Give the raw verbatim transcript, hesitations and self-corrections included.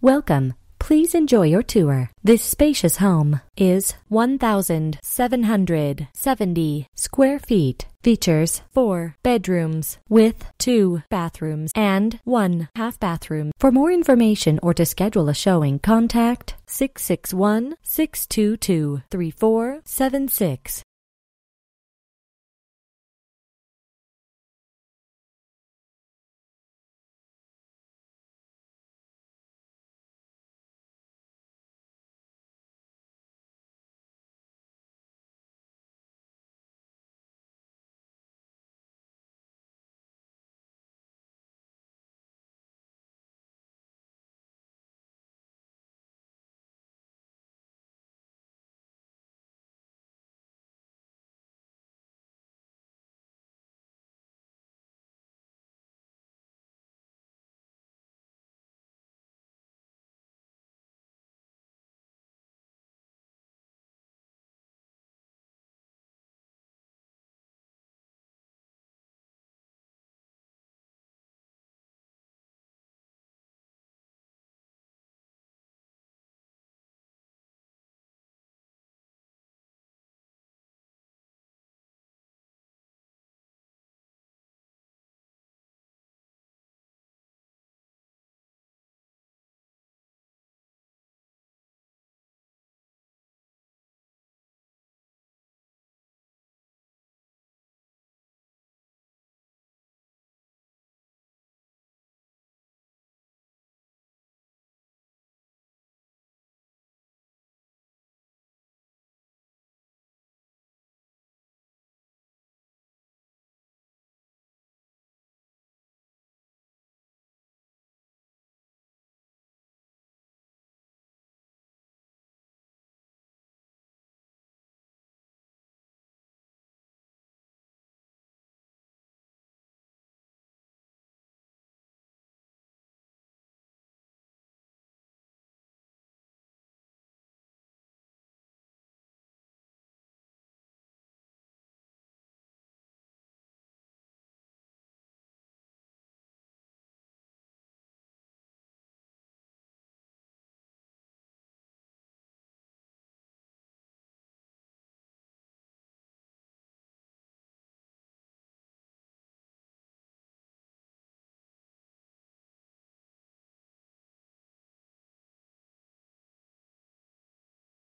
Welcome. Please enjoy your tour. This spacious home is one thousand seven hundred seventy square feet. Features four bedrooms with two bathrooms and one half bathroom. For more information or to schedule a showing, contact six six one, six two two, three four seven six.